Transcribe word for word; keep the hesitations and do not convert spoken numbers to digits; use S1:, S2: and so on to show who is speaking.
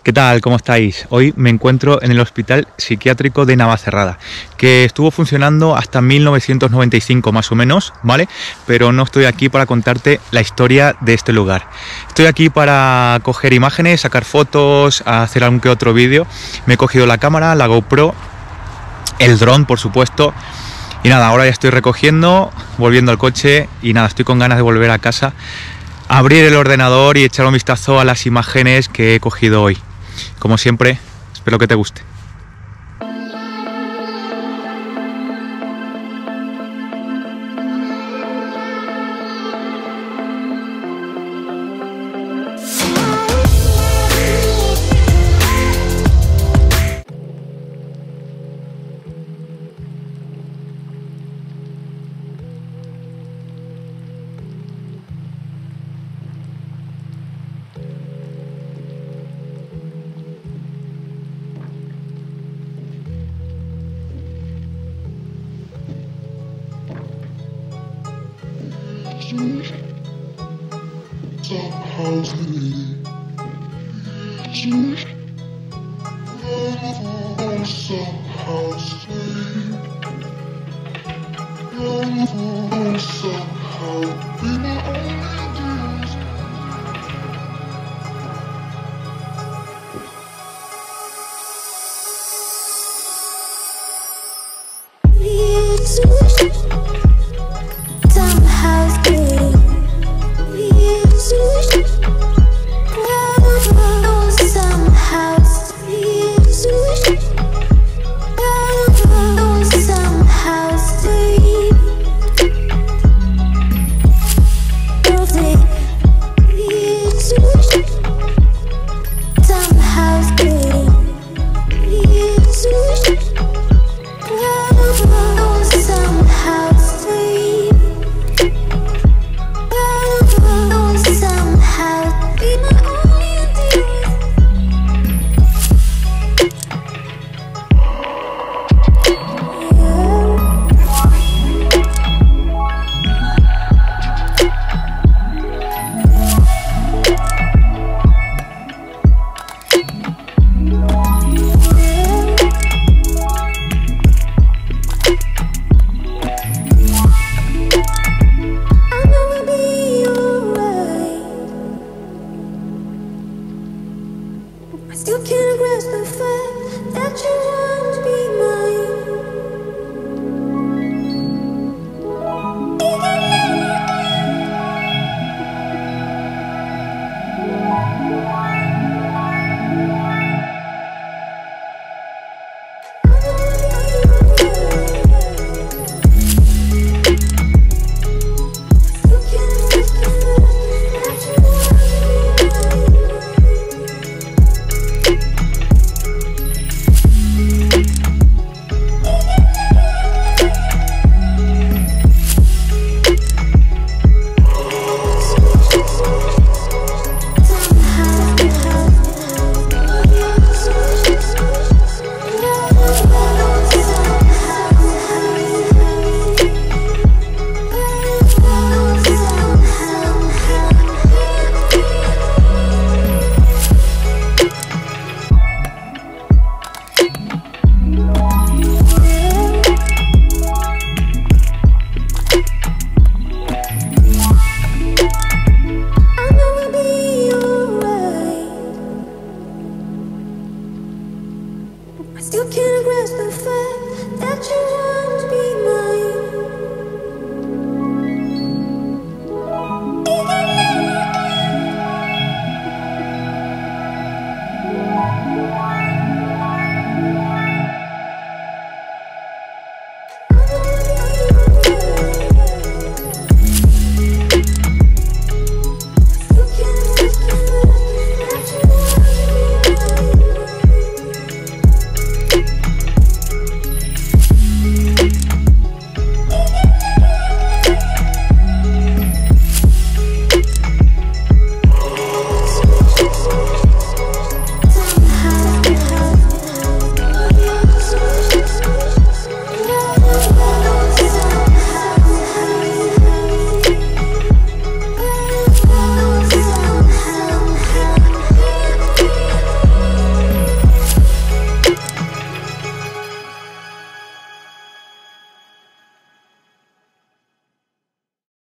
S1: ¿Qué tal? ¿Cómo estáis? Hoy me encuentro en el Hospital Psiquiátrico de Navacerrada, que estuvo funcionando hasta mil novecientos noventa y cinco más o menos, ¿vale? Pero no estoy aquí para contarte la historia de este lugar. Estoy aquí para coger imágenes, sacar fotos, hacer algún que otro vídeo. Me he cogido la cámara, la GoPro, el dron, por supuesto. Y nada, ahora ya estoy recogiendo, volviendo al coche y nada, estoy con ganas de volver a casa, abrir el ordenador y echar un vistazo a las imágenes que he cogido hoy. Como siempre, espero que te guste.
S2: We'll be right back.